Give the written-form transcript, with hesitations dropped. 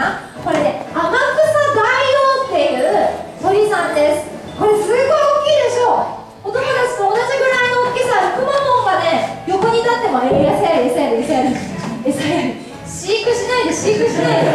な。これね、天草大王っていう鳥さんです。これすごい大きいでしょ。お友達と同じぐらいの大きさ。くまモンがね、横に立っても餌やり餌やり餌やり餌やり、飼育しないで飼育しないで